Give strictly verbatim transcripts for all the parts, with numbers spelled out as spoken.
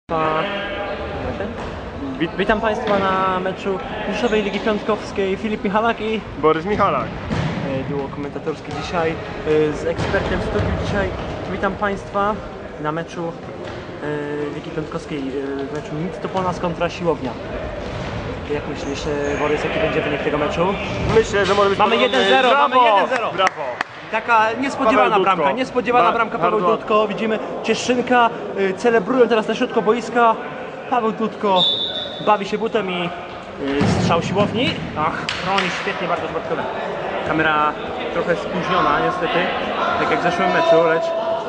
Wit Witam Państwa na meczu Mistrzostwowej Ligi Piątkowskiej. Filip Michalak i Borys Michalak. Duo komentatorskie dzisiaj z ekspertem w studiu. Dzisiaj witam Państwa na meczu Ligi Piątkowskiej, w meczu Nic Topolas kontra Siłownia. Jak myślisz, Borys, jaki będzie wynik tego meczu? Myślę, że może być mamy jeden zero, mamy jeden zero. Brawo! Taka niespodziewana bramka, niespodziewana ba bramka Paweł Dudko. Widzimy Cieszynka, y, celebrują teraz na środku boiska. Paweł Dudko bawi się butem i y, strzał Siłowni. Ach, chroni świetnie Bartosz Bartkowy. Kamera trochę spóźniona niestety, tak jak w zeszłym meczu, lecz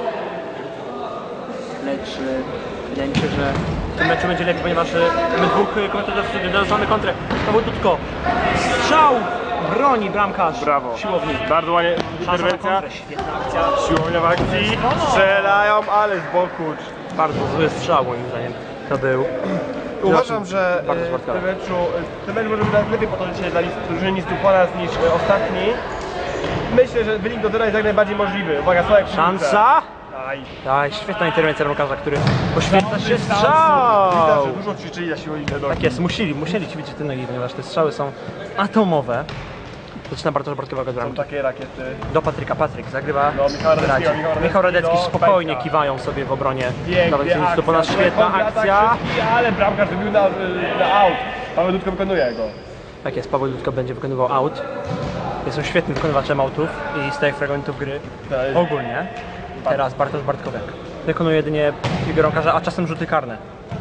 lecz y, wydaje mi się, że w tym meczu będzie lepiej, ponieważ y, mamy dwóch komentatorów w studiu. Teraz mamy kontrę. Paweł Dudko, strzał! Broni bramkarz Brawo. Siłowni. Bardzo ładnie interwencja. Świetna akcja. Siłownia w akcji. Strzelają, ale z boku. Bardzo zły strzał moim zdaniem to był. Uważam, że w tym meczu, ten mecz może być lepiej potoczyć się dla drużyny Nic Topolas niż ostatni. Myślę, że wynik do zera jest jak najbardziej możliwy. Uwaga, Sławek. Szansa! Aj, świetna interwencja bramkarza, który poświęca się strzał! Widać, że dużo ćwiczyli na siłowni te nogi. Tak jest, musieli, musieli ćwiczyć te nogi, ponieważ te strzały są atomowe. Zaczyna Bartosz Bartkowego Są takie rakiety. do Patryka. Patryk zagrywa. No, Michał Radecki, Michał Radecki, Michał Radecki spokojnie pęka. Kiwają sobie w obronie. Pięknie, To po nas świetna akcja. Szybki, ale bramkarz wybił na, na out. Paweł Dudko wykonuje go. Tak jest, Paweł Dudko będzie wykonywał out. Jest świetnym wykonywaczem outów i stałych fragmentów gry. Ogólnie. Teraz Bartosz Bartkowiak wykonuje jedynie piłkę bramkarza, a czasem rzuty karne.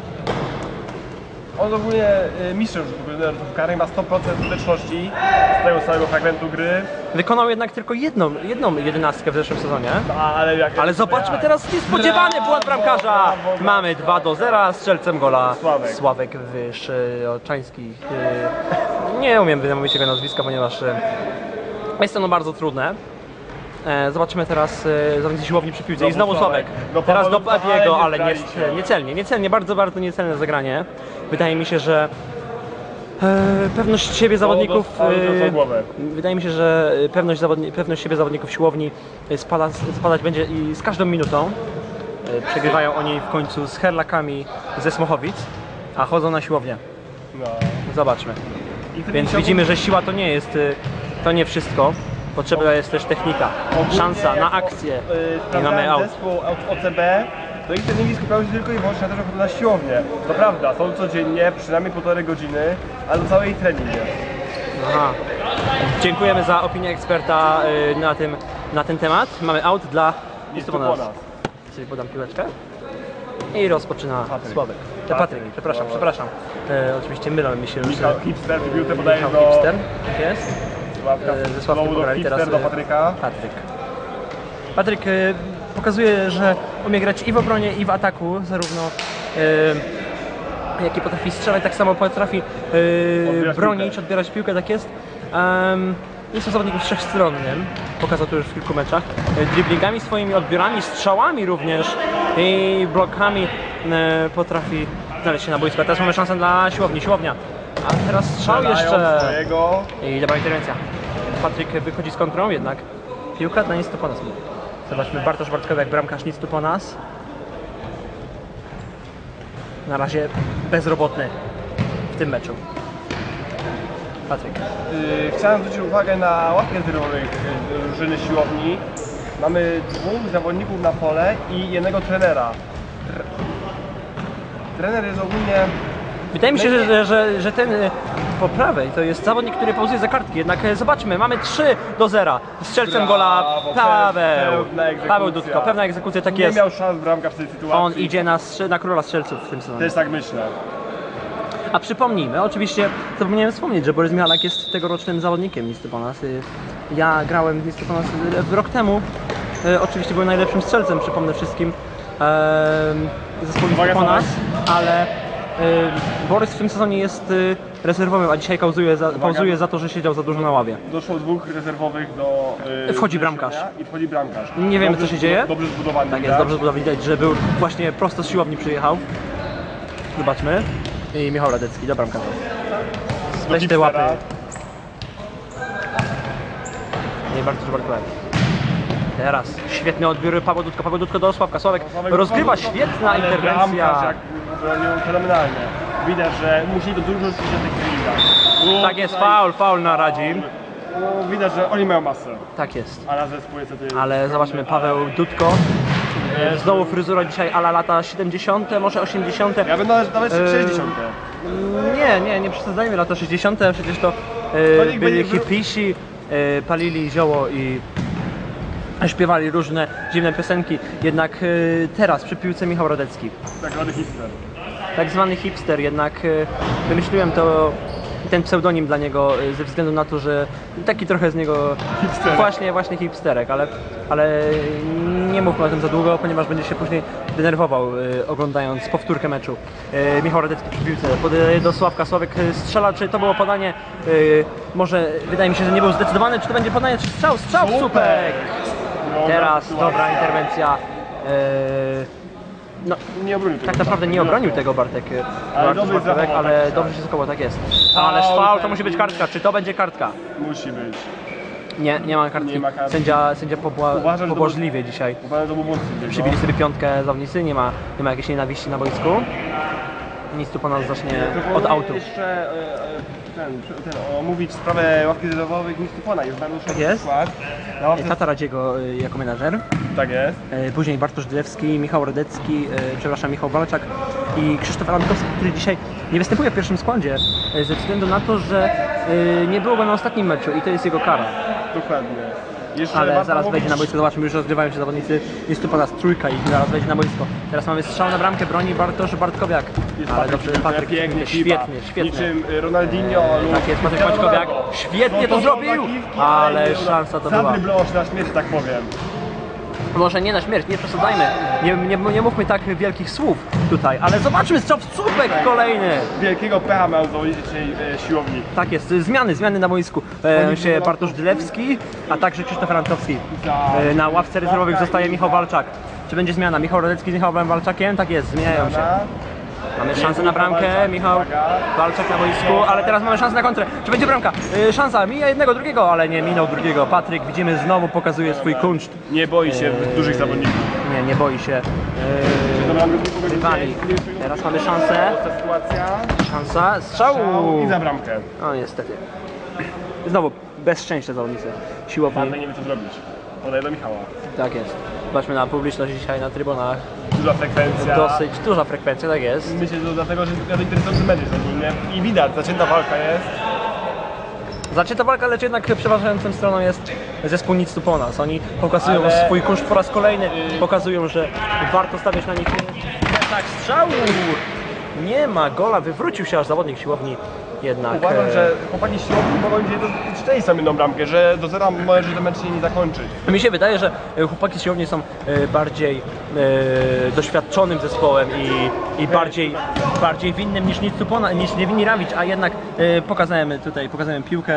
On ogólnie mistrzem rzutów karnych, ma sto procent skuteczności z tego samego fragmentu gry. Wykonał jednak tylko jedną, jedną jedenastkę w zeszłym sezonie. Ale, jak Ale zobaczmy teraz niespodziewany błąd bramkarza. Brawo, brawo. Mamy dwa do zera, strzelcem gola Sławek, Sławek Wyszoczański. Nie umiem wymówić jego nazwiska, ponieważ jest ono bardzo trudne. Zobaczymy teraz zawodnicy Siłowni przy piłce i znowu Sławek. No, Teraz do Paweł, Padiego, ale ale nie, niecelnie, niecelnie, bardzo, bardzo niecelne zagranie. Wydaje mi się, że e, pewność siebie zawodników e, wydaje mi się, że pewność, zawodni, pewność siebie zawodników Siłowni spada, spadać będzie i z każdą minutą. E, przegrywają oni w końcu z Herlakami ze Smochowic, a chodzą na Siłownię. No. Zobaczmy. Więc widzimy, że siła to nie jest, to nie wszystko. Potrzebna jest też technika, szansa na akcję. Yy, I mamy out. Zespół O C B, to ich treningi skupiają się tylko i wyłącznie na to, że chodzą na siłownię. To prawda, są codziennie, przynajmniej półtorej godziny, ale cały ich trening jest. Aha. Dziękujemy za opinię eksperta yy, na, tym, na ten temat. Mamy out dla Nic Topolas. Sobie podam piłeczkę. I rozpoczyna Patryk. Sławek. Patryk, Patryk, przepraszam, przepraszam. E, oczywiście mylą mi się. Michał Hipster wybił te podaje Michał do... Hipster, tak jest. Sławka, Ze Sławkiem do pograli Hipster, teraz do Patryka. Patryk. Patryk e, pokazuje, że umie grać i w obronie, i w ataku, zarówno e, jak i potrafi strzelać, tak samo potrafi e, bronić, piłkę. odbierać piłkę, tak jest. Um, jest to zawodnikiem wszechstronnym, pokazał to już w kilku meczach. E, driblingami swoimi, odbiorami, strzałami również i blokami e, potrafi znaleźć się na boisku. A teraz mamy szansę dla Siłowni, Siłownia. A teraz strzał jeszcze. Swojego. I dobra interwencja. Patryk wychodzi z kontrą, jednak piłka dla Nic Topolas. Zobaczmy, Bartosz Bartkowiak, bramkarz Nic Topolas. Na razie bezrobotny w tym meczu. Patryk. Yy, chciałem zwrócić uwagę na ławkę rezerwowych yy, drużyny Siłowni. Mamy dwóch zawodników na pole i jednego trenera. Trener jest ogólnie... Wydaje mi się, że, że, że, że ten po prawej to jest zawodnik, który pauzuje za kartki. Jednak zobaczmy, mamy trzy do zera. Strzelcem gola Paweł. Paweł Dudko, pewna egzekucja, tak jest. Nie miał szans bramka w tej sytuacji. On idzie na, na króla strzelców w tym sezonie. Też tak myślę. A przypomnijmy, oczywiście zapomniałem wspomnieć, że Borys Michalak jest tegorocznym zawodnikiem Nic Topolas. Ja grałem w Nic Topolas rok temu. Oczywiście byłem najlepszym strzelcem, przypomnę wszystkim, zespołu Nic Topolas, ale Borys w tym sezonie jest rezerwowym, a dzisiaj pauzuje za, pauzuje za to, że siedział za dużo na ławie. Doszło dwóch rezerwowych do... Yy, wchodzi bramkarz. I wchodzi bramkarz. Nie wiemy, co się dzieje. Dobrze zbudowany. Tak jest, dobrze zbudowany. Widać, że był właśnie prosto z Siłowni przyjechał. Zobaczmy. I Michał Radecki do bramkarza. Weź te łapy. Nie, bardzo dobrze. Teraz świetne odbiory Paweł Dudko, Paweł Dudko do Sławka. Sławek rozgrywa, świetna interwencja. bronią fenomenalnie. Widać, że musieli to dużo ćwiczyć na tych treningach. Tak jest, faul, faul na Radzim. No, widać, że oni mają masę. Tak jest. A na zespół niestety... Ale zobaczmy, Paweł Dudko. E, Znowu fryzura dzisiaj ala lata siedemdziesiąte, może osiemdziesiąte. Ja bym nawet, nawet sześćdziesiąte. Nie, nie, nie przesadzajmy, lata sześćdziesiąte, przecież to To e, nikt by byli nie- hipisi, e, palili zioło i śpiewali różne dziwne piosenki. Jednak e, teraz przy piłce Michał Rodecki, Tak zwany hipster. tak zwany hipster, jednak e, wymyśliłem to, ten pseudonim dla niego e, ze względu na to, że taki trochę z niego Hipsterek. właśnie, właśnie hipsterek, ale, ale nie mówmy o tym za długo, ponieważ będzie się później denerwował e, oglądając powtórkę meczu. E, Michał Rodecki przy piłce podaje do Sławka, Sławek e, strzela, czy to było podanie? E, może wydaje mi się, że nie był zdecydowany, czy to będzie podanie, czy strzał, strzał, Super. Supek! No, Teraz sytuacja. dobra interwencja. E, no, Nie obronił tego. tak naprawdę nie obronił tego Bartek, Ale Bartosz dobrze Bartkowiak, zachował, ale tak. dobrze się zachował, tak jest. Ależ faul, to musi być kartka, czy to będzie kartka? Musi być. Nie, nie ma kartki. Nie ma kartki. Sędzia, sędzia pobła, Uważam, że to pobłażliwie dzisiaj. Uważam, to był mocny bieg, Przybili no. sobie piątkę zawodnicy, nie ma, nie ma jakiejś nienawiści na boisku. Nic tu po nas zacznie od Proponuję autu. jeszcze e, e, ten, ten, omówić sprawę ławki rezerwowych Nistupona. Jest bardzo Tak jest. skład. Na ławce... Tata Radziego y, jako menadżer. Tak jest. E, Później Bartosz Dylewski, Michał Rodecki, e, przepraszam, Michał Walczak i Krzysztof Lankowski, który dzisiaj nie występuje w pierwszym składzie e, ze względu na to, że e, nie było go na ostatnim meczu i to jest jego kara. Dokładnie. Jeszcze Ale warto zaraz mówić- wejdzie na boisko, zobaczmy, już rozgrywają się zawodnicy. Jest tu po nas trójka i zaraz wejdzie na boisko. Teraz mamy strzał na bramkę, broni Bartosz Bartkowiak. Jest Ale Patryk, dobrze, Patryk, pięknie, świetnie, świetnie. Niczym Ronaldinho lub Tak jest, Patryk Cristiano Bartkowiak. Ronaldo. Świetnie to No zrobił! kiwki, Ale nie, szansa to była. Zadryblował na śmierć, tak powiem. Może nie na śmierć, nie przesadzajmy. Nie, nie, nie mówmy tak wielkich słów tutaj, ale zobaczmy strzał w słupek kolejny! Wielkiego pecha miał zawodnicy dzisiaj e, siłowni. Tak jest, zmiany, zmiany na boisku. E, się Bartosz Dylewski, a także Krzysztof Lankowski. E, na ławce rezerwowych zostaje Michał Walczak. Czy będzie zmiana? Michał Rodecki z Michałem Walczakiem? Tak jest, zmieniają się. Mamy szansę na bramkę, Michał Walczak na boisku, ale teraz mamy szansę na kontrę. Czy będzie bramka? E, szansa, mija jednego, drugiego, ale nie minął drugiego. Patryk, widzimy, znowu pokazuje swój kunszt. Nie boi się dużych zawodników. Nie, nie boi się. Dobra, E, rywali. Teraz mamy szansę. Ta sytuacja. Szansa, strzał! I za bramkę. No niestety. Znowu bez szczęścia zawodnicy. Siłowni. Pan nie wie co zrobić. Podaje do Michała. Tak jest. Zobaczmy na publiczność dzisiaj na trybunach. Duża frekwencja. Dosyć duża frekwencja, tak jest. Myślę, że to dlatego, że jest interesujący mecz jest ogólnie. I widać, zaczęta walka jest. Zaczęta walka, lecz jednak przeważającą stroną jest zespół Nic tu po nas. Oni pokazują Ale- swój kunszt po raz kolejny. Pokazują, że warto stawiać na nich. Tak, strzał! Nie ma gola, wywrócił się aż zawodnik siłowni. Jednak. Uważam, e, że chłopaki z siłowni mogą dzisiaj strzelić sobie jedną bramkę, że do zera może ten mecz się nie zakończyć. Mi się wydaje, że e, chłopaki z siłowni są e, bardziej e, doświadczonym zespołem i, i bardziej, bardziej winnym niż nic tu pona, niż nie winni Rawicz, a jednak e, pokazałem tutaj pokazałem piłkę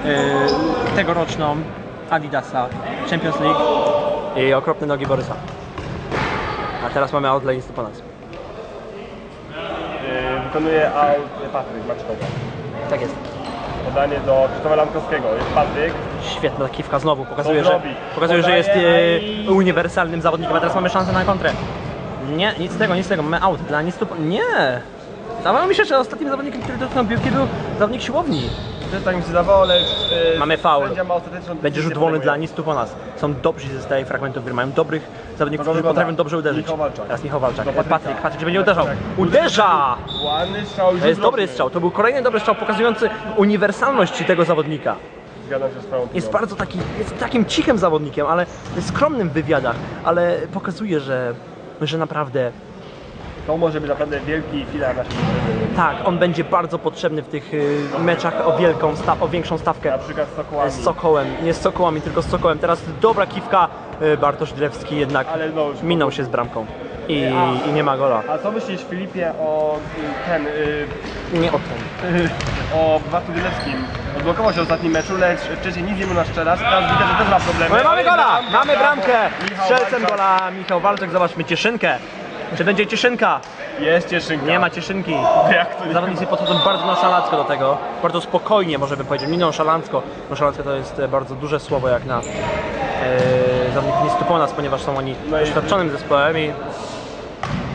e, tegoroczną Adidasa Champions League i okropne nogi Borysa. A teraz mamy out dla nic tu po nas. Yy, wykonuje aut Patryk Maczkowa. Tak jest. Podanie do Krzysztofa Lankowskiego. Jest Patryk. Świetna kiwka znowu, pokazuje, To że, zrobi. pokazuje, że jest Podaje, e, i- uniwersalnym zawodnikiem, a teraz mamy szansę na kontrę. Nie, nic z tego, nic z tego, mamy out dla nic tu... Nie! Wydawało mi się, że ostatnim zawodnikiem, który dotknął piłki, był zawodnik siłowni. Też tak mi się zdawało, lecz yy, Mamy faul. sędzia ma ostateczną Będzie rzut decyzję, wolny dla podejmuje. nic tu po nas. Są dobrzy ze starej fragmentów gry, mają dobrych zawodników, No którzy dobra, potrafią dobrze uderzyć. Michał Walczak. Teraz Michał Walczak. Do Patryk, Patryka. Patryk, Patryk, czy będzie uderzał? Tak. Uderza! Ładny strzał. To jest dobry strzał, to był kolejny dobry strzał pokazujący uniwersalność tego zawodnika. Zgadzam się z twoją Jest opinią. bardzo taki, jest takim cichym zawodnikiem, ale skromnym w wywiadach, ale pokazuje, że, że naprawdę To może być naprawdę wielki filar naszej drużyny. tak, on będzie bardzo potrzebny w tych y, meczach o wielką, sta, o większą stawkę. Na przykład z Sokołami. Z Sokołem, nie z Sokołami, tylko z Sokołem. Teraz dobra kiwka, y, Bartosz Dylewski jednak Ale no już minął się z bramką i, i nie ma gola. A co myślisz, Filipie, o y, ten, y, Nie o tym. y, o Bartku Dylewskim? Odblokował się w ostatnim meczu, lecz wcześniej nic nie mu na szczeraz, teraz widać, że też ma problemy. Ale mamy gola! Bramka, Mamy brawo. bramkę! Michał Strzelcem Walczak. gola Michał Walczak, zobaczmy cieszynkę. Czy będzie cieszynka? Jest cieszynka. Nie ma cieszynki. Jak to nie? Zawodnicy podchodzą bardzo nonszalancko do tego, bardzo spokojnie może bym powiedzieć, nie nonszalancko. Nonszalancko to jest e, bardzo duże słowo jak na e, zawodników Nistuponas, ponieważ są oni No i- doświadczonym zespołem i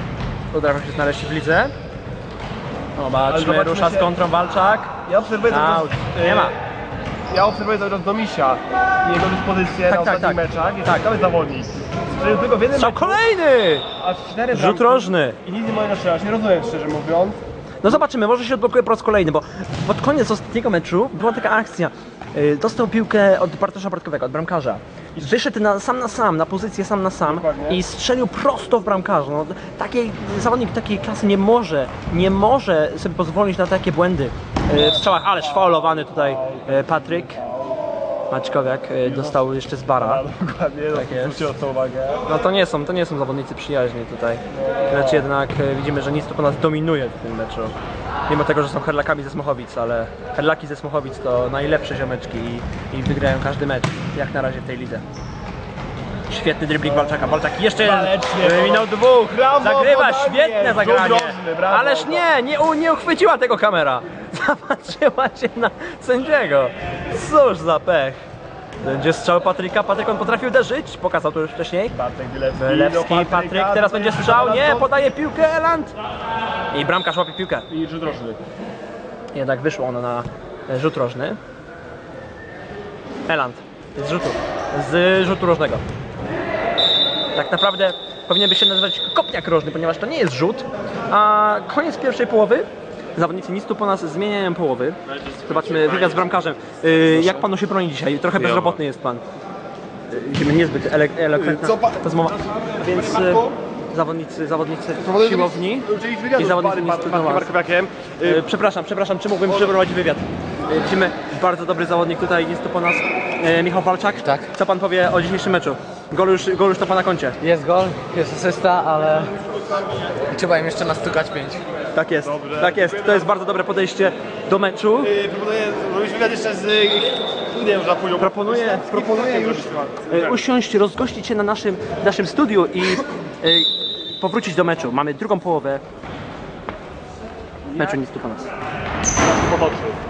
udało się znaleźć w lidze. Zobaczmy, zobaczmy rusza się- z kontrą Walczak. Ja obserwuję cały Out. czas, Nie e, ma. Ja obserwuję cały czas Domisia i jego dyspozycję Tak, na tak, ostatnich tak. meczach. Jest Tak. ciekawy zawodnik. Strzelił tylko w jednym Strzał meczu, kolejny! a w cztery Rzut bramki rożny. I nic nie może strzelać. Nie rozumiem, szczerze mówiąc. No zobaczymy, może się odblokuje po raz kolejny, bo pod koniec ostatniego meczu była taka akcja. Yy, Dostał piłkę od Bartosza Bartkowego, od bramkarza. Wyszedł na, sam na sam, na pozycję sam na sam Dokładnie. i strzelił prosto w bramkarza. No, takiej, zawodnik takiej klasy nie może, nie może sobie pozwolić na takie błędy yy, w strzałach, ależ faulowany tutaj yy, Patryk Maćkowiak yy, dostał jeszcze z bara. Dokładnie, Tak jest. zwróćcie na to uwagę. No to nie są, to nie są zawodnicy przyjaźni tutaj. Lecz jednak e, widzimy, że nic tu po nas dominuje w tym meczu. Mimo tego, że są herlakami ze Smochowic, ale herlaki ze Smochowic to najlepsze ziomeczki i, i wygrają każdy mecz, jak na razie w tej lidze. Świetny dribbling Walczaka. Walczak jeszcze jeden, Walecznie, e, minął dwóch, brawo, zagrywa, podanie, świetne zagranie. rzut rożny, brawo. Ależ nie, nie, u- nie uchwyciła tego kamera. Zapatrzyła się na sędziego. Cóż za pech. Będzie strzał Patryka, Patryk on potrafił uderzyć, pokazał to już wcześniej. Bartek Wylewski, Wylewski, do Patryk, Patryka, teraz do będzie Patryka, strzał, nie, do- podaje piłkę Eland. I bramkarz łapie piłkę. I rzut rożny. Jednak wyszło ono na e, rzut rożny. Eland z rzutu, z rzutu rożnego. Tak naprawdę powinien by się nazywać kopniak rożny, ponieważ to nie jest rzut. A koniec pierwszej połowy. Zawodnicy nic tu po nas zmieniają połowy. Zobaczmy wywiad z bramkarzem. Y, jak panu się broni dzisiaj? Trochę bezrobotny jest pan. Y, Widzimy niezbyt ele elokwentna Co pa- rozmowa. Więc y, zawodnicy, zawodnicy siłowni i zawodnicy nic tu do was. Barkowiakiem. Y, Przepraszam, przepraszam, czy mógłbym przeprowadzić wywiad? Y, Widzimy bardzo dobry zawodnik tutaj, jest tu po nas y, Michał Walczak. Tak. Co pan powie o dzisiejszym meczu? Gol już, gol już to pana koncie. Jest gol, jest asysta, ale trzeba im jeszcze nastukać pięć. Tak jest, tak jest. To jest bardzo dobre podejście do meczu. Proponuję zrobić wywiad jeszcze z... Nie wiem, że pójdą. Proponuję, proponuję już y, usiąść, rozgościć się na naszym, naszym studiu i y, powrócić do meczu. Mamy drugą połowę meczu, nic tu po nas. Potoczy.